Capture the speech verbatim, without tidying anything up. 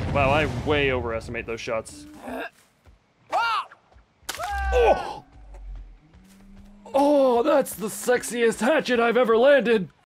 Wow, I way overestimate those shots. Oh! Oh, that's the sexiest hatchet I've ever landed!